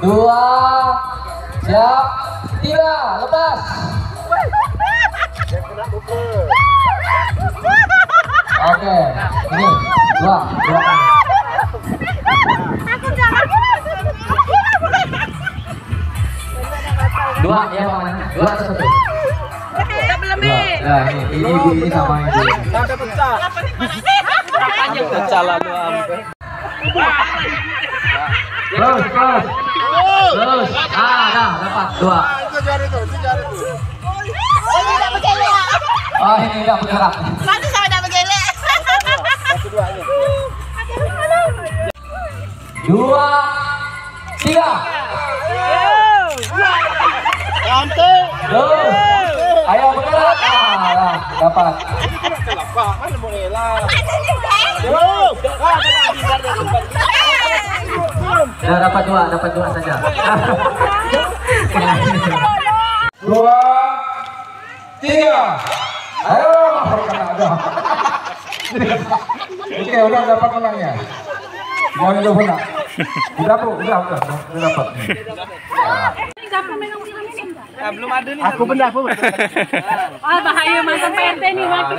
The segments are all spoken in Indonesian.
2, siap, 3, lepas. Oke, ini 2 kali. Dua ya paman, 2 atau 1? Nah, ini sama ini. Sampai pecah. Pecah lalu sampai. Terus. Dah dapat 2. Oh, ini enggak bergerak. Masa sama dapat gelek. 2, 3. Santai. Terus. Ayo bergerak. Dapat. Mana mau elah. Sudah dapat 2 saja. 2, 3. Ayo, kena. Oke, udah dapat menangnya. Mau itu pun. Udah dapat. Belum ada nih. Aku benda. Bahaya masa PNT nih mati.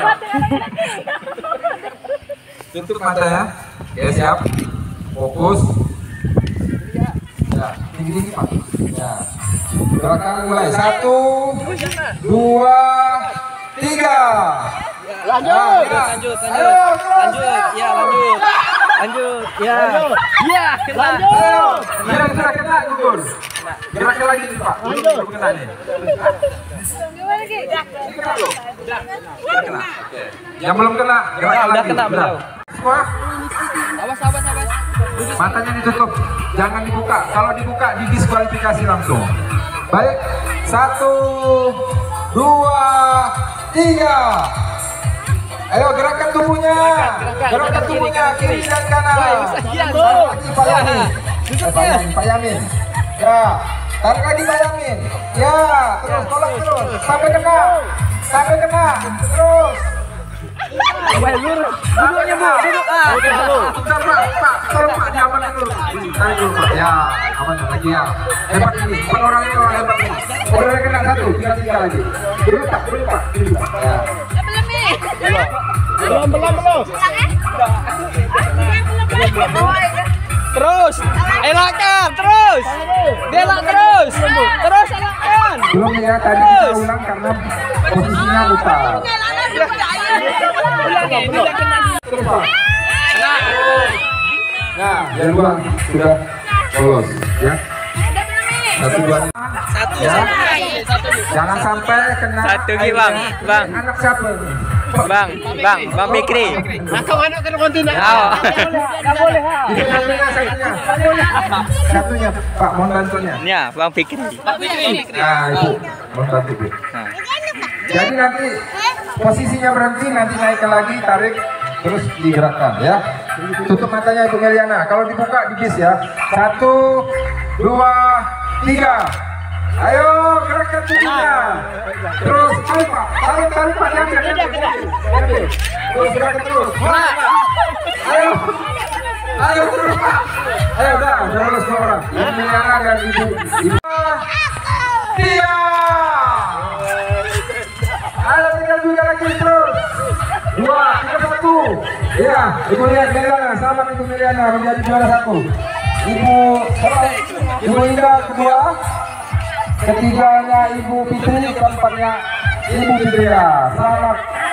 Tutup mata ya. Ya, siap. Fokus. Ya, tinggi Pak. Ya. Gerakan mulai. 1, 2, 3. Lanjut. Ya, Lanjut. Ya. Kena gugur. Gerakkan lagi nih, Pak. Belum kena nih. Kena. Yang belum kena, gerakkan lagi. Udah kena. Semua. Awas. Matanya ditutup, jangan dibuka. Kalau dibuka, didiskualifikasi langsung. Baik, 1, 2, 3. Ayo gerakan tubuhnya, gerakan tubuhnya kiri dan kanan. Pak Yamin. Ya, tarik lagi Pak Yamin. Ya, terus tolak terus sampai kena. Terus. Duduknya Bu, duduk. Bentar Pak, tolong Pak, diamankan dulu. Tarik dulu Pak. Ya, aman lagi ya. Hebat ini, 4 orang ini orang hebat ini. Udah kena 1, tinggal lagi. Dulu Pak. Ya. Belum. Terus, elakkan, terus. Elakkan. Belum ya, tadi kita ulang karena posisinya lupa. Terus Pak. Nah, yang 2 sudah lolos ya. 1, 2. Ya. Jangan sampai kena. Satu lagi, Bang. Anak siapa? Bang Fikri. Anak kena kontinen. Enggak boleh. Satunya Pak, mohon bantunya. Ya, Bang Fikri. Nah, itu mohon bantu. Jadi nanti posisinya berhenti, nanti naikkan lagi, tarik, terus digerakkan ya. Tutup matanya Ibu Meliana. Kalau dibuka di bis ya. 1, 2, 3. Ayo gerakkan tubuhnya. Terus tarik Pak. Terus gerakkan terus. Ayo terus Pak. Ayo udah lulus semua orang. Ibu Meliana dan Ibu. Dia. Ayo tinggal juga lagi terus. 2, 3, 1. Ya, Ibu Meliana, selamat Ibu Meliana menjadi juara 1. Ibu Indah kedua, ketiganya Ibu Fitri, keempatnya Ibu Fitria. Selamat